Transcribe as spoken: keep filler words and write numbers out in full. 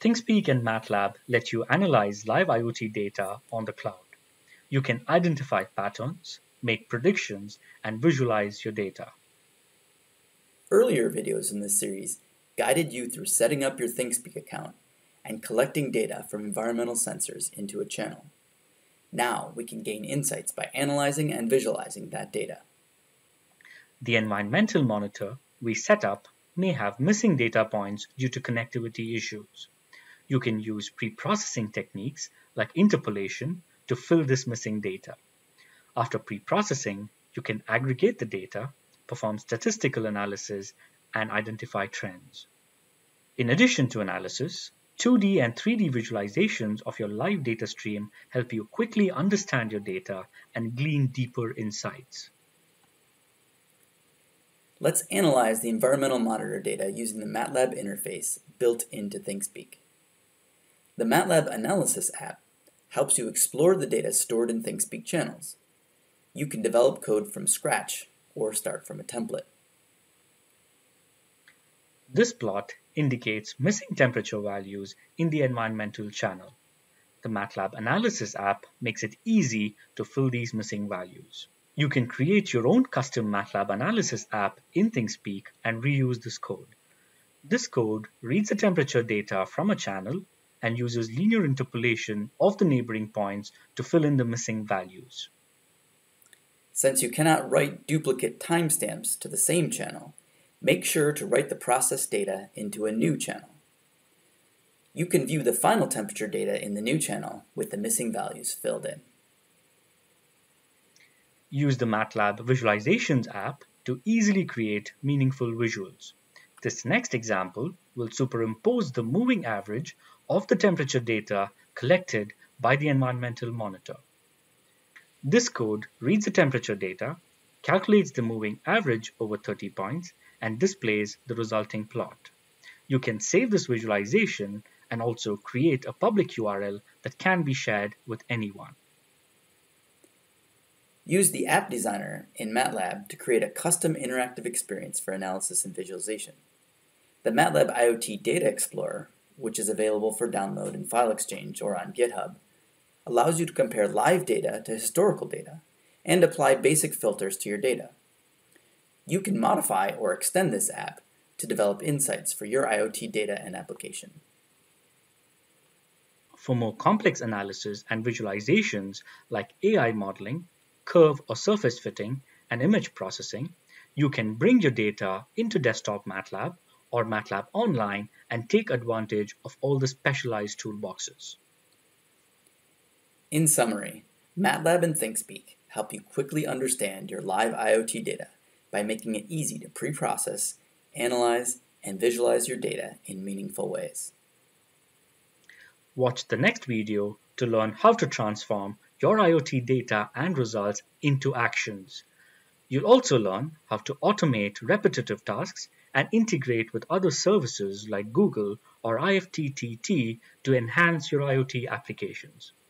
ThingSpeak and MATLAB let you analyze live IoT data on the cloud. You can identify patterns, make predictions, and visualize your data. Earlier videos in this series guided you through setting up your ThingSpeak account and collecting data from environmental sensors into a channel. Now we can gain insights by analyzing and visualizing that data. The environmental monitor we set up may have missing data points due to connectivity issues. You can use preprocessing techniques like interpolation to fill this missing data. After preprocessing, you can aggregate the data, perform statistical analysis, and identify trends. In addition to analysis, two D and three D visualizations of your live data stream help you quickly understand your data and glean deeper insights. Let's analyze the environmental monitor data using the MATLAB interface built into ThingSpeak. The MATLAB Analysis app helps you explore the data stored in ThingSpeak channels. You can develop code from scratch or start from a template. This plot indicates missing temperature values in the environmental channel. The MATLAB Analysis app makes it easy to fill these missing values. You can create your own custom MATLAB Analysis app in ThingSpeak and reuse this code. This code reads the temperature data from a channel and uses linear interpolation of the neighboring points to fill in the missing values. Since you cannot write duplicate timestamps to the same channel, make sure to write the process data into a new channel. You can view the final temperature data in the new channel with the missing values filled in. Use the MATLAB Visualizations app to easily create meaningful visuals. This next example will superimpose the moving average of the temperature data collected by the environmental monitor. This code reads the temperature data, calculates the moving average over thirty points, and displays the resulting plot. You can save this visualization and also create a public U R L that can be shared with anyone. Use the App Designer in MATLAB to create a custom interactive experience for analysis and visualization. The MATLAB IoT Data Explorer, which is available for download in File Exchange or on GitHub, allows you to compare live data to historical data and apply basic filters to your data. You can modify or extend this app to develop insights for your IoT data and application. For more complex analysis and visualizations like A I modeling, curve or surface fitting, and image processing, you can bring your data into desktop MATLAB or MATLAB Online and take advantage of all the specialized toolboxes. In summary, MATLAB and ThingSpeak help you quickly understand your live IoT data by making it easy to pre-process, analyze, and visualize your data in meaningful ways. Watch the next video to learn how to transform your IoT data and results into actions. You'll also learn how to automate repetitive tasks and integrate with other services like Google or I F T T T to enhance your IoT applications.